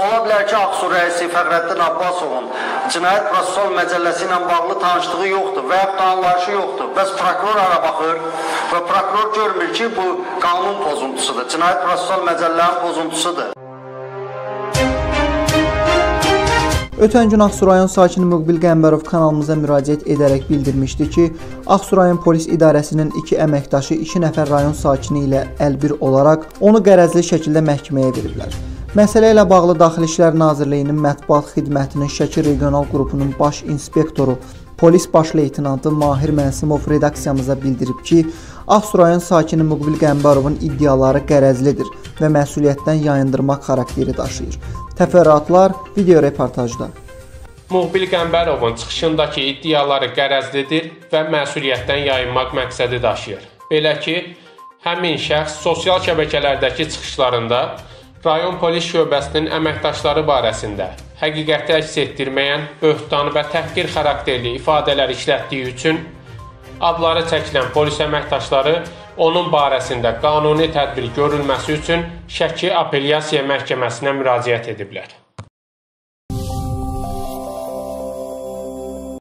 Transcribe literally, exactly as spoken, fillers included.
Ola bilər ki, Ağsu rəisi Fəxrəddin Abbasovun Cinayət Prosessual Məcəlləsi ilə bağlı tanışlığı yoxdur və yaxud da anlayışı yoxdur. Bəs prokuror ara baxır və prokuror görmür ki, bu qanun pozuntusudur, Cinayət Prosessual Məcəllənin pozuntusudur. Ötən gün Ağsu rayon sakini Müqbil Qəmbərov kanalımıza müraciət edərək bildirmişdi ki, Ağsu rayon polis idarəsinin iki əməkdaşı iki nəfər rayon sakini ilə əlbir olaraq onu qərəzli şəkildə məhkəməyə veriblər. Məsələ ilə bağlı Daxili İşlər Nazirliyinin Mətbuat Xidmətinin Şəki Regional Qrupunun baş inspektoru, polis baş leytenantı Mahir Mənsimov redaksiyamıza bildirib ki, Ağsu rayon sakini Müqbil Qəmbərovun iddiaları qərəzlidir və məsuliyyətdən yayındırmaq xarakteri daşıyır. Təfərrüatlar video reportajda. Müqbil Qəmbərovun çıxışındakı iddiaları qərəzlidir və məsuliyyətdən yayınmaq məqsədi daşıyır. Belə ki, həmin şəxs sosial şəbəkələrdəki çıxışlarında rayon polis şöbəsinin əməkdaşları barəsində həqiqəti əks etdirməyən, böhtan və təhqir xarakterli ifadələr işlətdiyi üçün adları çəkilən polis əməkdaşları onun barəsində qanuni tədbir görülməsi üçün Şəki Apellyasiya Məhkəməsinə müraciət ediblər.